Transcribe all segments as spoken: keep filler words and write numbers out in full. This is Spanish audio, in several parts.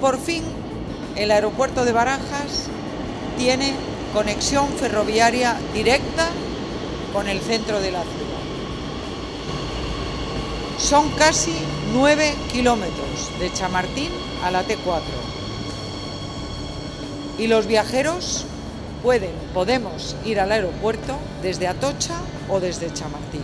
por fin el aeropuerto de Barajas tiene conexión ferroviaria directa con el centro de la ciudad. Son casi nueve kilómetros de Chamartín a la T cuatro. Y los viajeros pueden, podemos ir al aeropuerto desde Atocha o desde Chamartín.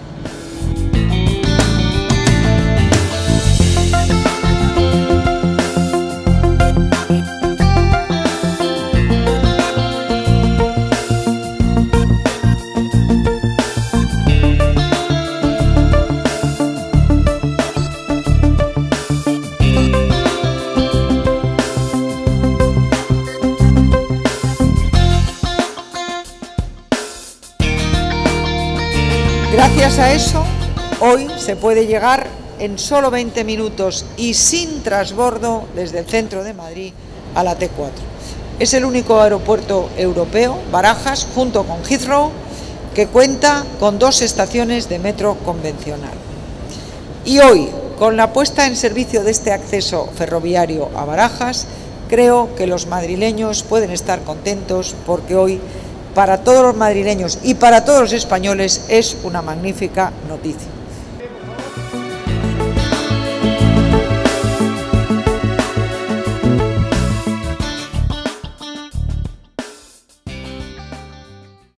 Gracias a eso, hoy se puede llegar en solo veinte minutos y sin transbordo desde el centro de Madrid a la T cuatro. Es el único aeropuerto europeo, Barajas, junto con Heathrow, que cuenta con dos estaciones de metro convencional. Y hoy, con la puesta en servicio de este acceso ferroviario a Barajas, creo que los madrileños pueden estar contentos porque hoy, para todos los madrileños y para todos los españoles, es una magnífica noticia.